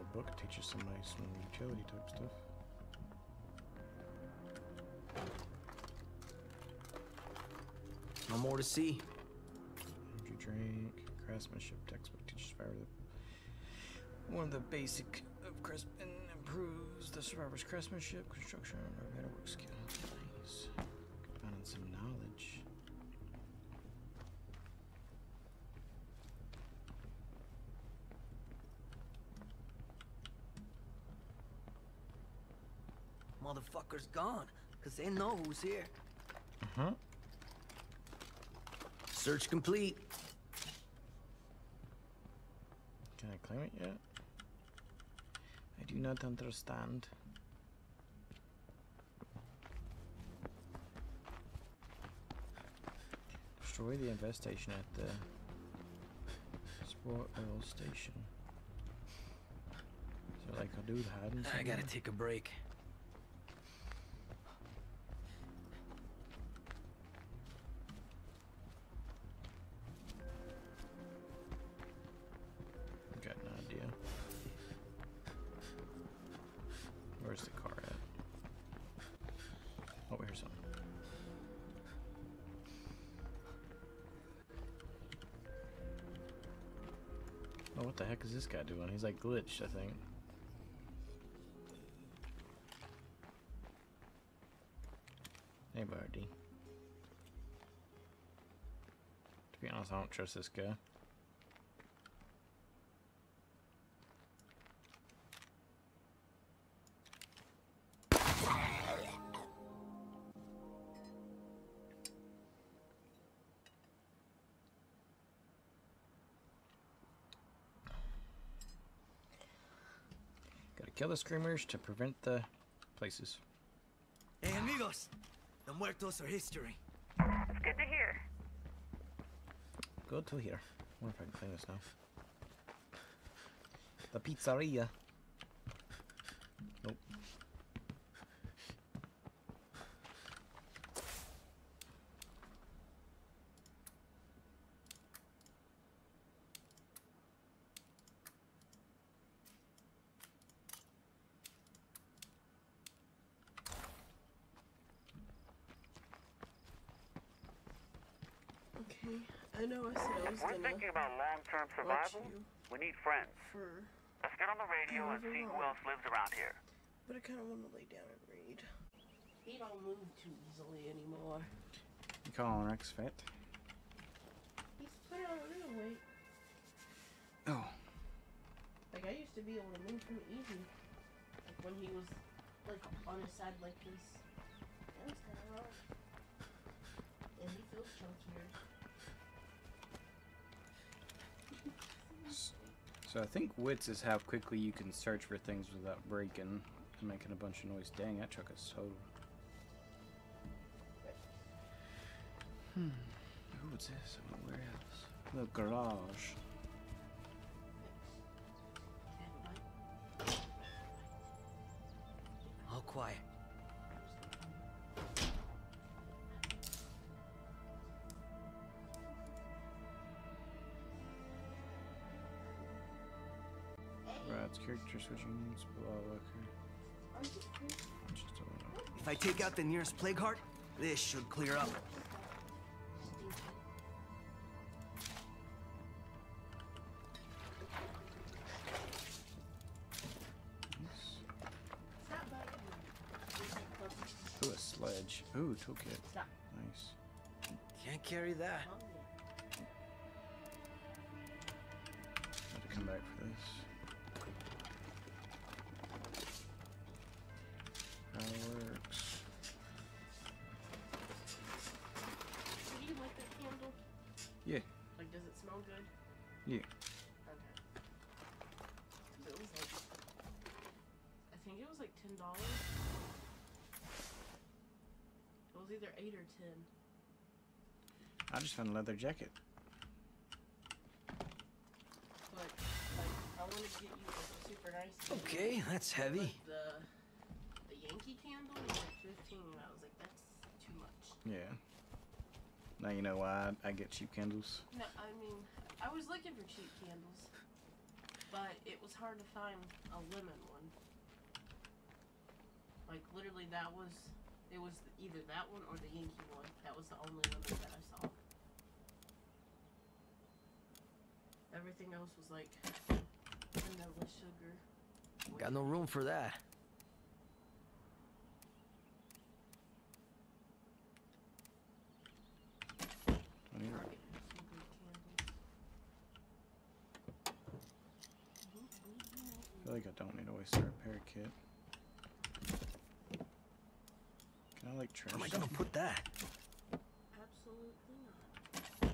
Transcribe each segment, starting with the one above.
book teaches some nice utility type stuff. No more to see. Energy drink, craftsmanship textbook teaches survivor one of the basic of craftsman improves the survivor's craftsmanship, construction, or metalwork skill. Nice. Finding some knowledge. Motherfucker's gone, cause they know who's here. Uh-huh. Search complete. Can I claim it yet? I do not understand. Destroy the infestation at the sport oil station. Is there like a dude hiding somewhere? I gotta take a break. Got an idea. Where's the car at? Oh, here's something. Oh, what the heck is this guy doing? He's like glitched, I think. Hey, Birdie. To be honest, I don't trust this guy. Gotta kill the screamers to prevent the places. Hey, amigos! The muertos are history. It's good to hear. Go to here. I wonder if I can clean this now. The pizzeria. Nope. Okay, I know I said I was We're thinking about long-term survival. We need friends. for, Let's get on the radio and see who else lives around here. but I kind of want to lay down and read. He don't move too easily anymore. You calling Rex fat? He's put on a little weight. Oh. Like I used to be able to move him easy. Like when he was like on his side like this. That was kind of wrong. And he feels chunkier. So I think wits is how quickly you can search for things without breaking and making a bunch of noise. Dang, that truck is so... What's this? A warehouse. The garage. All quiet. Right, character switching. Just If I take out the nearest plague heart, this should clear up. Ooh, a sledge. Ooh, toolkit. Stop. Nice. Can't carry that. Have to come back for this. Fireworks. Do you like the candle? Yeah. Like, does it smell good? Yeah. Okay. It was like, I think it was like $10. It was either 8 or 10. I just found a leather jacket. But like, I want to get you like a super nice candle. Okay, that's heavy. But the Yankee candle was like 15, and I was like, that's too much. Yeah. Now you know why I get cheap candles. No, I mean, I was looking for cheap candles. but it was hard to find a lemon one. Like, literally, it was either that one or the Yankee one. That was the only lemon that I saw. Everything else was like vanilla sugar. Got no room for that. I need- Target has some good candles. I feel like I don't need to waste a repair kit. Can I like trash? Where am I gonna put that? Absolutely not.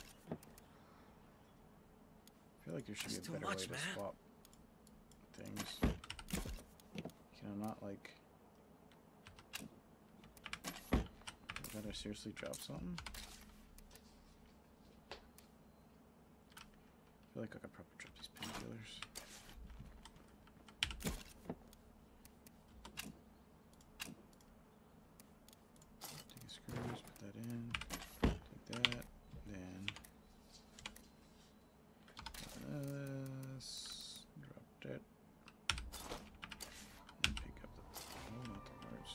I feel like there should That's be too a better much, way to man. swap things. Can I not like? Did I seriously drop something? I feel like I could probably drop these painkillers. Take a screws, put that in. Take that, then this, drop that, and pick up the, oh, not the parts.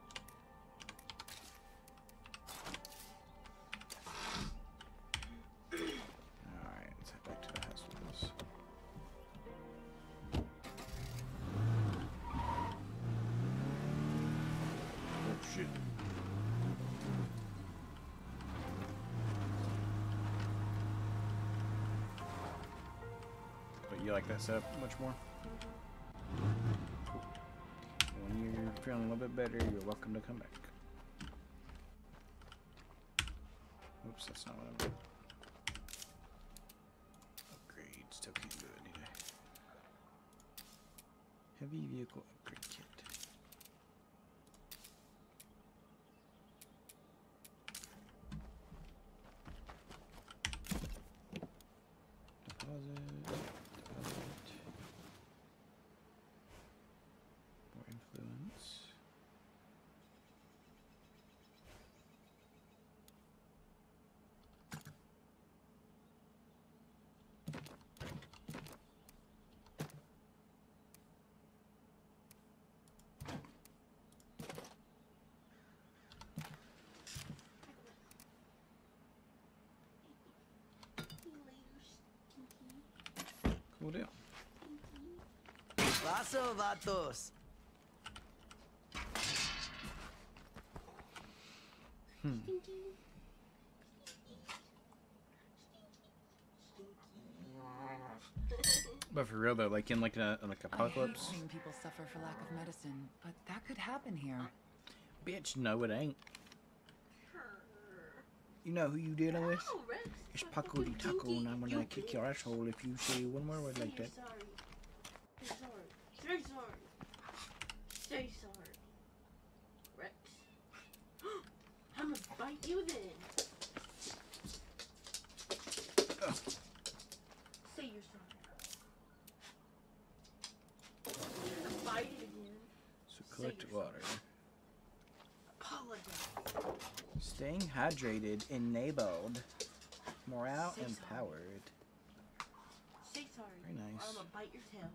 Alright, let's head back to the house with this. Oh shit. But you like that setup much more? Cool. When you're feeling a little bit better, you're welcome to come back. Oops, that's not what I meant. Upgrade, still can't do it either. Heavy vehicle upgrade kit. Deposit. More influence. Cool deal. Paso, vatos. But for real though, like in like a apocalypse. I hate seeing people suffer for lack of medicine, but that could happen here. Bitch, no it ain't. You know who you dealing with? Oh, Rex. It's Paco de Taco, and I'm gonna kick your asshole if you say one more word like that. Say sorry. Say sorry. Say sorry. Rex. I'm gonna bite you then. Ugh. Say you're sorry. Bite it again. So collect water. Apologize. Staying hydrated enabled. Morale Say empowered. Say sorry. Very nice. Or I'm gonna bite your tail.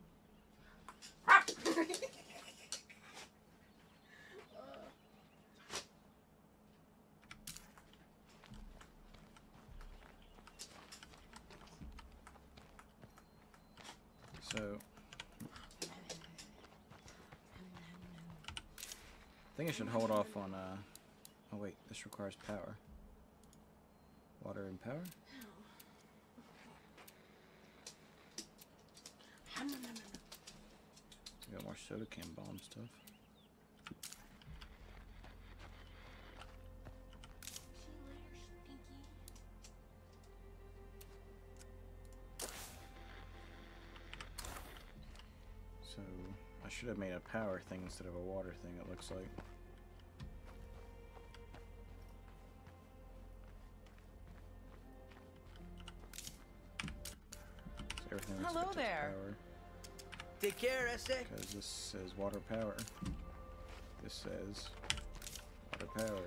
So I think I should hold off on oh wait, this requires power. Water and power? We got more soda can bomb stuff. So I should have made a power thing instead of a water thing, it looks like. So everything looks Hello like it takes there. power. Take care, Ese. Because this says water power. This says water power.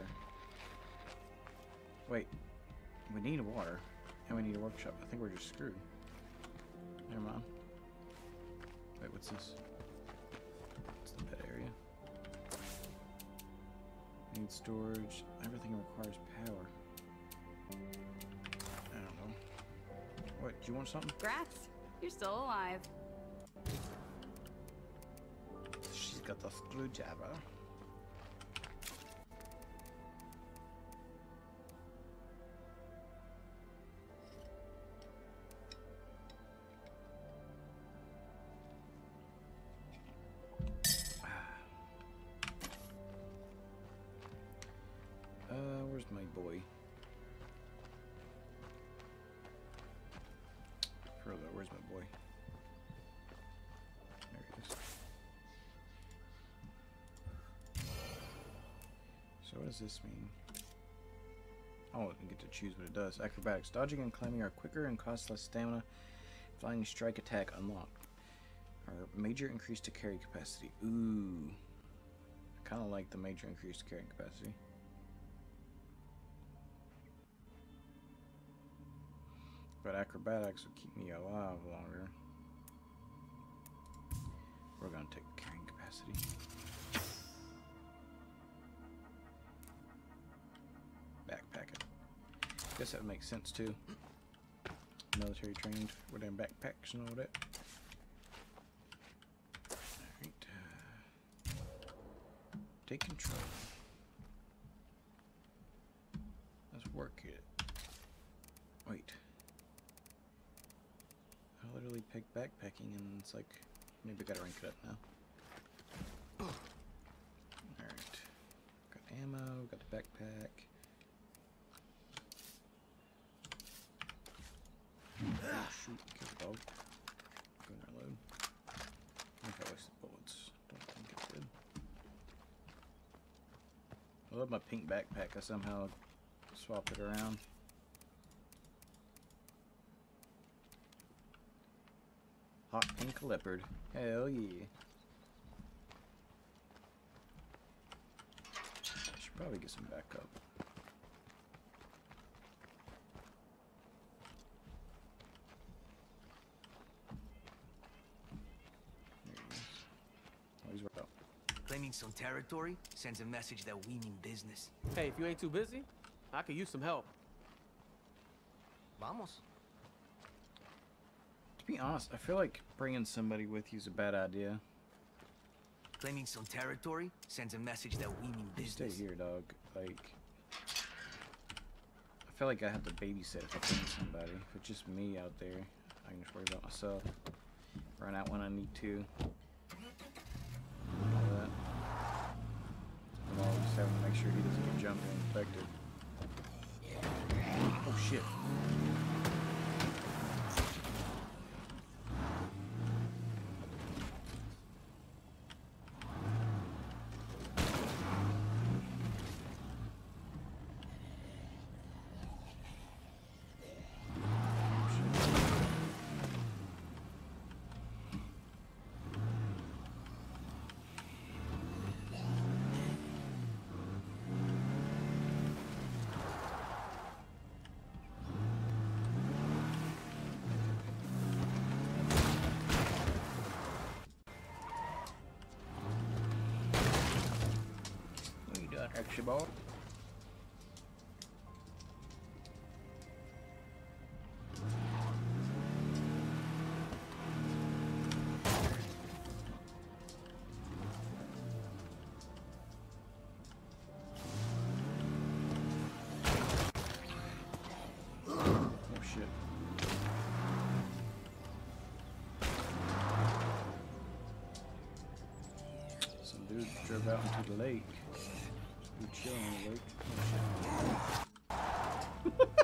Wait, we need water and we need a workshop. I think we're just screwed. Never mind. What's this? It's the pet area. Need storage. Everything requires power. I don't know. What, do you want something? Congrats. You're still alive. She's got the screwdriver. Where's my boy? Further, where's my boy? There he is. So what does this mean? Oh, I get to choose what it does. Acrobatics. Dodging and climbing are quicker and cost less stamina. Flying strike attack unlocked. Our major increase to carry capacity. Ooh. I kind of like the major increase to carrying capacity. But acrobatics will keep me alive longer. We're gonna take the carrying capacity. Backpack it. Guess that makes sense too. Military trained with them backpacks and all that. Alright. Take control. Let's work it. Wait. I literally picked backpacking and it's like, maybe I gotta rank it up now. Alright. Got ammo, got the backpack. Oh shoot, kill the dog. Go and reload. I think I wasted bullets. Don't think it did. I love my pink backpack. I somehow swapped it around. Hot pink leopard. Hell yeah. Should probably get some backup. There he is. Oh, he's right out. Claiming some territory sends a message that we mean business. Hey, if you ain't too busy, I could use some help. Vamos. To be honest, I feel like bringing somebody with you is a bad idea. Claiming some territory sends a message that we mean You stay business. here, dog. Like, I feel like I have to babysit if I bring somebody. If it's just me out there, I can just worry about myself. Run out when I need to. All that. I'm always having to make sure he doesn't get jumped and infected. Oh shit. Extra ball. Oh shit. Some dude drove out into the lake. Chill on the lake. Oh, shit.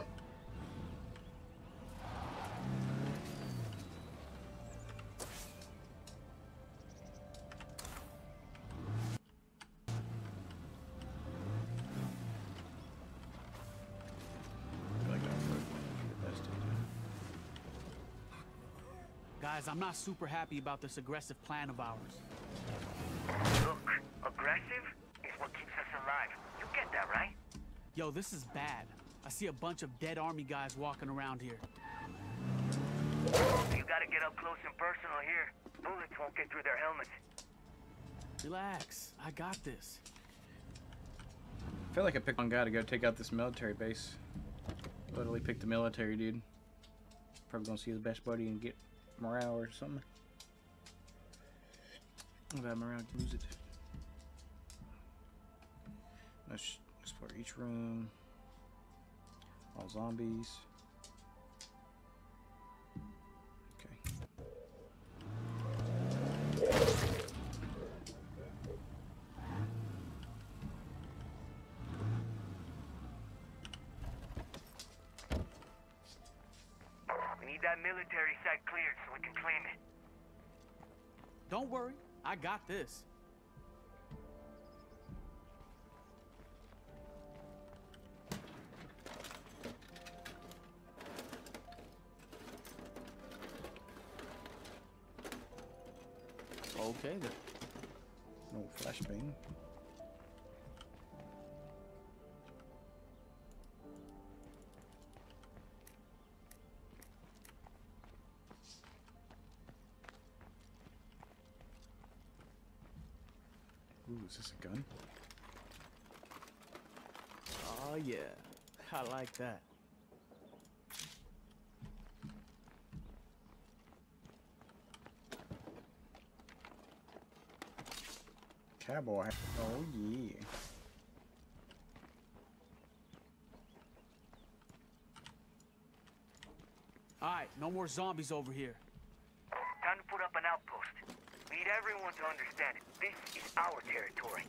Guys, I'm not super happy about this aggressive plan of ours. Look, aggressive is what keeps us alive. You get that, right? Yo, this is bad. I see a bunch of dead army guys walking around here. You gotta get up close and personal here. Bullets won't get through their helmets. Relax. I got this. I feel like I picked one guy to go take out this military base. Literally picked the military dude. Probably gonna see the best buddy and get morale or something. If I have morale, lose it. Let's explore each room. All zombies. Okay. We need that military site cleared so we can claim it. Don't worry. I got this. Okay then. No flashbang. Ooh, is this a gun? Oh yeah. I like that. Cowboy. Oh yeah. Alright, no more zombies over here. Time to put up an outpost. We need everyone to understand it. This is our territory.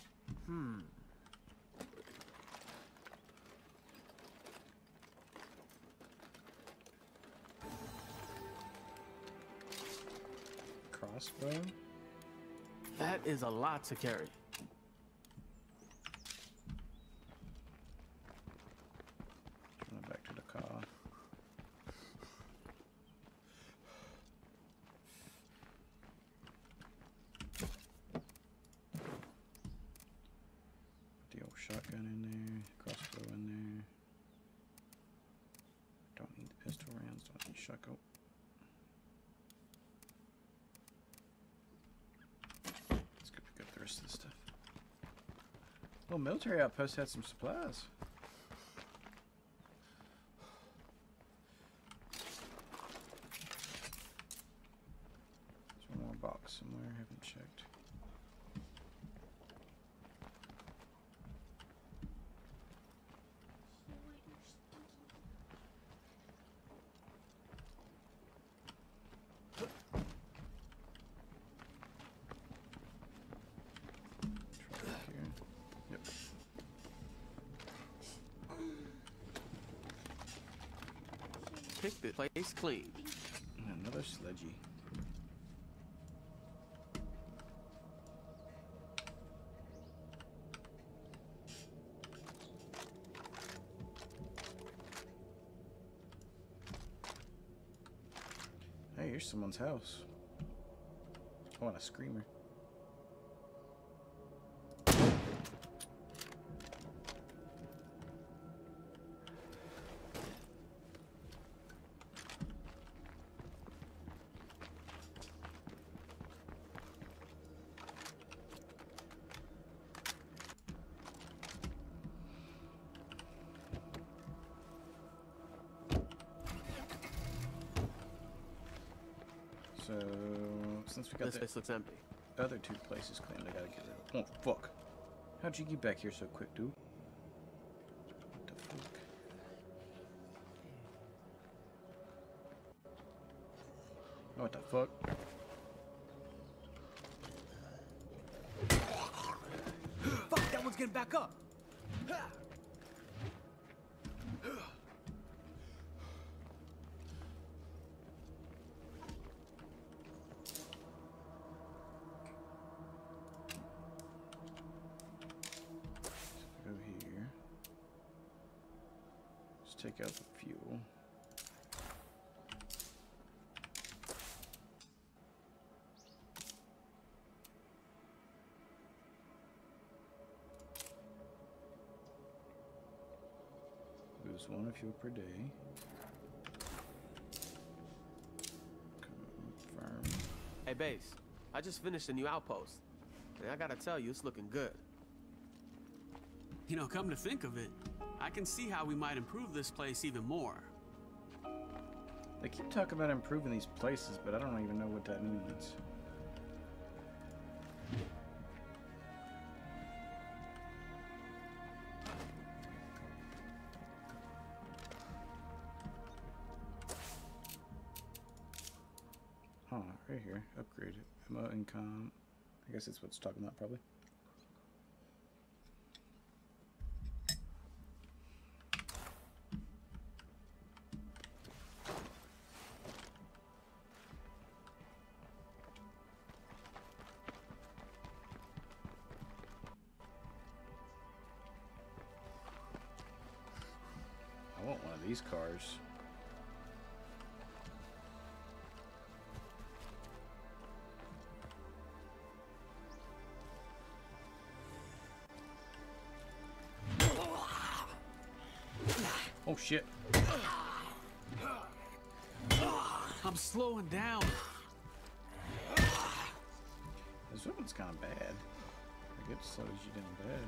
Crossbow. That is a lot to carry. Turn it back to the car. The old shotgun in there, crossbow in there. Don't need the pistol rounds, don't need shotgun. Let's go pick up the rest of the stuff. Well, military outpost had some supplies. There's one more box somewhere, I haven't checked. Try back here. Yep. Pick the place clean. And another sledgy. Hey, here's someone's house. I want a screamer. So, since we got This the place looks empty. other two places claimed, I gotta get rid of. Oh, fuck. How'd you get back here so quick, dude? What the fuck? Oh, what the fuck? Fuck, that one's getting back up. Go here. Just take out the fuel. Lose 1 of fuel per day. Confirm. Hey, Hey, Base. I just finished a new outpost. And I gotta tell you, it's looking good. You know, come to think of it, I can see how we might improve this place even more. They keep talking about improving these places, but I don't even know what that means. Oh, right here. Upgrade it. Ammo income. I guess that's what it's talking about, probably. I want one of these cars. Oh shit. I'm slowing down. This weapon's kind of bad. I get slows you down bad.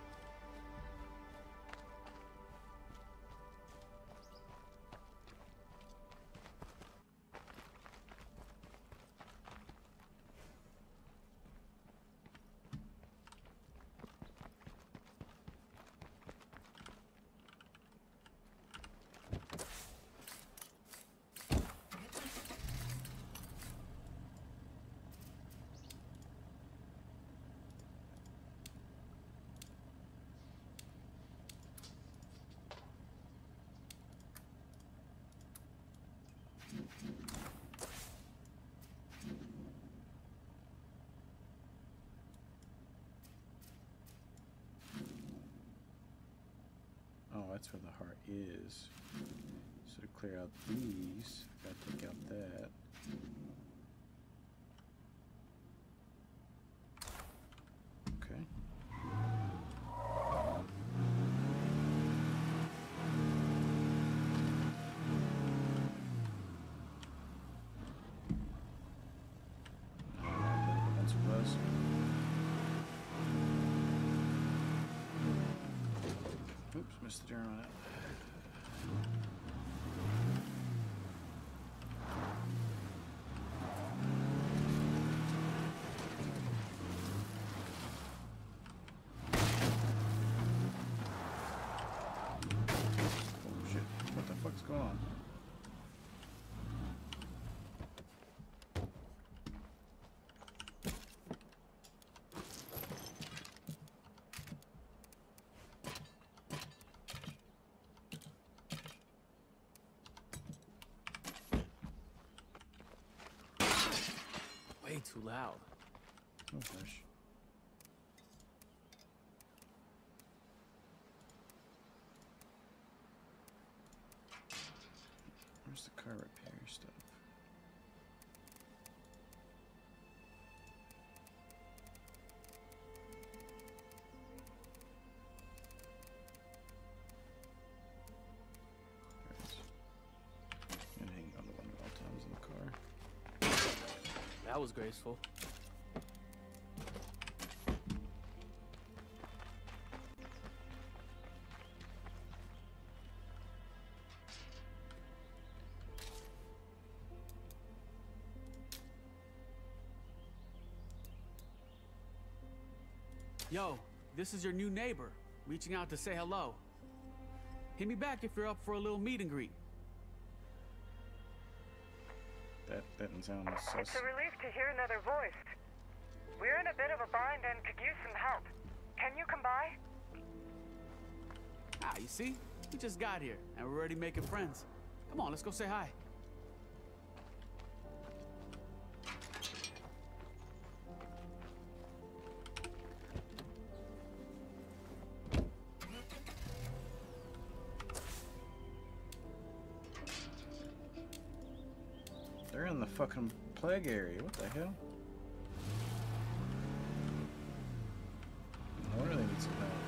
Oh, that's where the heart is. So to clear out these, I gotta take out that. Okay. That's what it was. Oops, missed the turn on it. Oh shit, what the fuck's going on? Way too loud. Oh gosh. Where's the car repair stuff? There it is. And hang on to one at all times in the car. That was graceful. Yo, this is your new neighbor, reaching out to say hello. Hit me back if you're up for a little meet and greet. That didn't sound It's sus. a relief to hear another voice. We're in a bit of a bind and could use some help. Can you come by? Ah, you see? We just got here, and we're already making friends. Come on, let's go say hi. They're in the fucking plague area. What the hell? No wonder they need some help.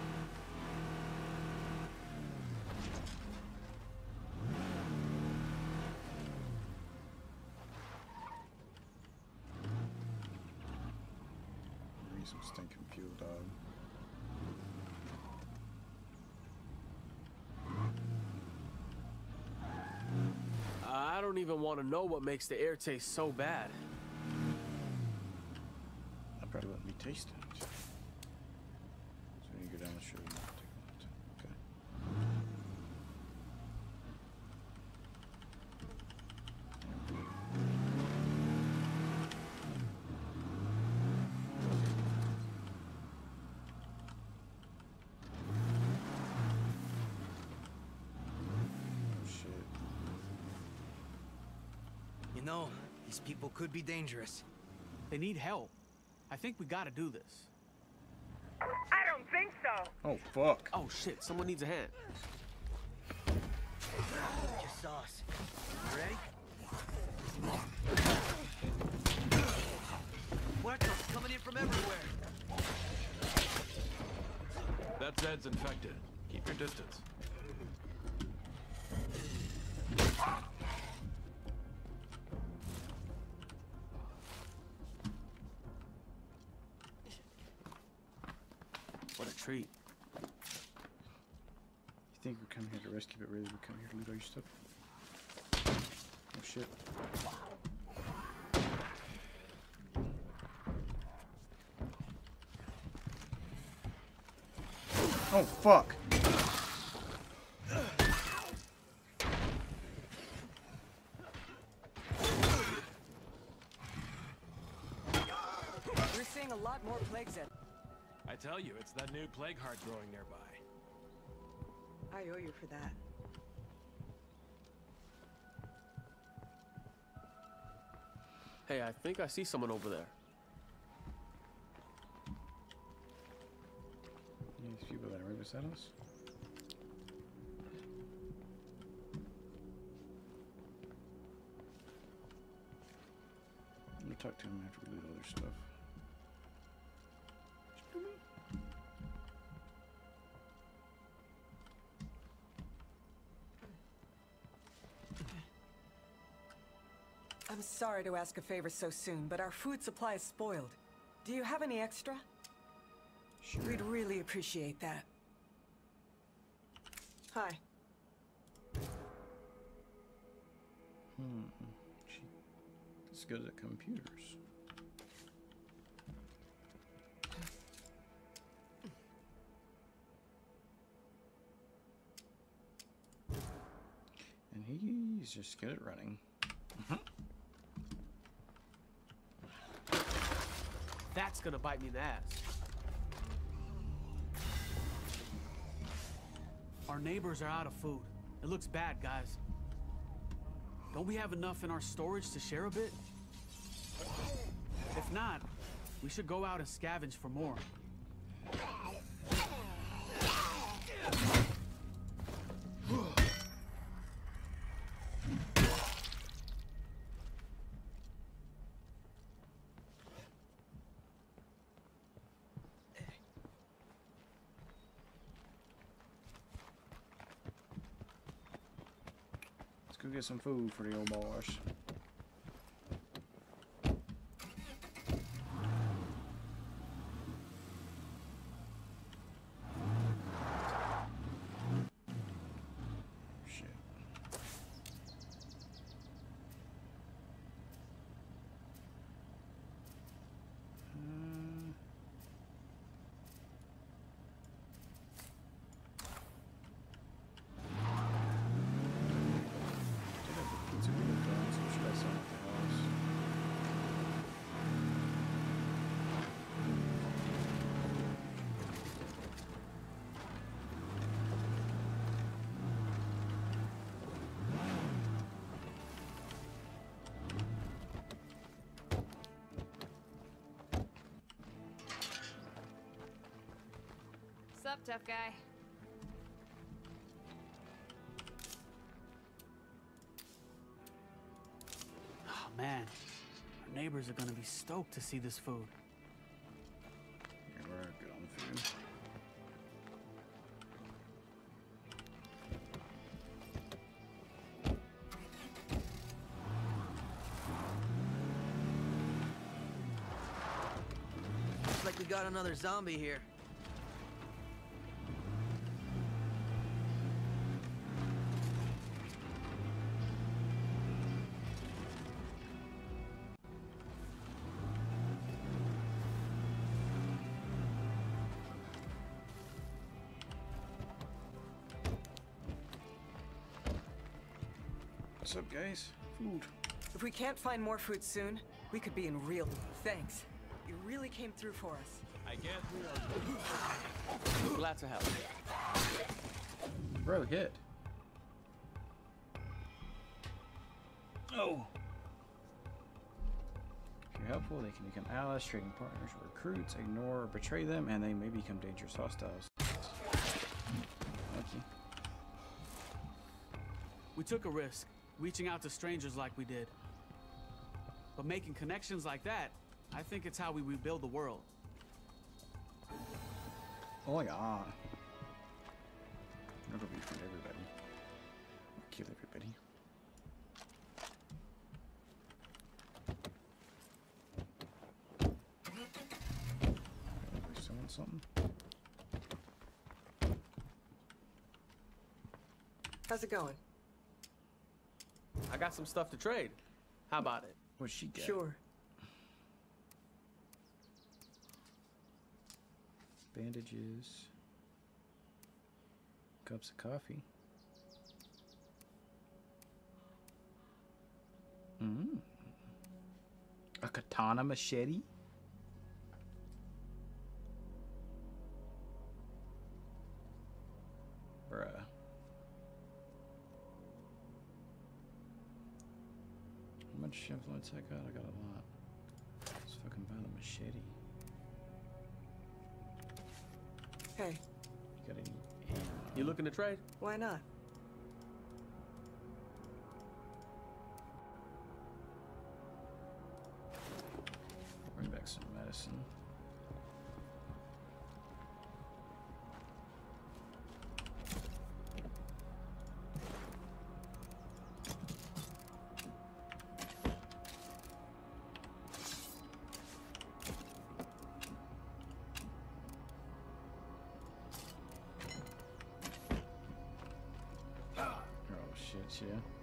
some stinking fuel, dog. I don't even want to know what makes the air taste so bad. I probably wouldn't be tasting it. So when you go down the street, take a look. Okay. Oh shit. You know, these people could be dangerous. They need help. I think we gotta do this. I don't think so. Oh fuck. Oh shit, someone needs a hand. Just us. Ready? Muertos coming in from everywhere. That Zed's infected. Keep your distance. What a treat. You think we're coming here to rescue, but really we're coming here to loot all your stuff? Oh shit. Oh fuck! We're seeing a lot more plague Zed. I tell you, it's that new plague heart growing nearby. I owe you for that. Hey, I think I see someone over there. These people that are right beside us? I'm gonna talk to him after we loot all their stuff. I'm sorry to ask a favor so soon, but our food supply is spoiled. Do you have any extra? Sure. We'd really appreciate that. Hi. She's good at computers. And he's just good at running. That's gonna bite me in the ass. Our neighbors are out of food. It looks bad, guys. Don't we have enough in our storage to share a bit? If not, we should go out and scavenge for more. Let's go get some food for the old boys. Shit. Sup, tough guy? Oh man, our neighbors are gonna be stoked to see this food. Yeah, we're good on the food. Looks like we got another zombie here. What's up, guys? Food. If we can't find more food soon, we could be in real... Thanks. You really came through for us. I guess we are. Glad to help. Bro, hit. Oh. If you're helpful, they can become allies, trading partners, or recruits. Ignore or betray them, and they may become dangerous hostiles. Thank you. We took a risk, reaching out to strangers like we did. But making connections like that, I think it's how we rebuild the world. Oh my god. I'm gonna be from everybody. I'll kill everybody. Are selling something? How's it going? I got some stuff to trade. How about it? What'd she get? Sure. Bandages. Cups of coffee. A katana machete? Bruh. How much influence I got? I got a lot. Let's fucking buy the machete. Hey, You got any ammo? You looking to trade? why not? Bring back some medicine. Oh shit, yeah.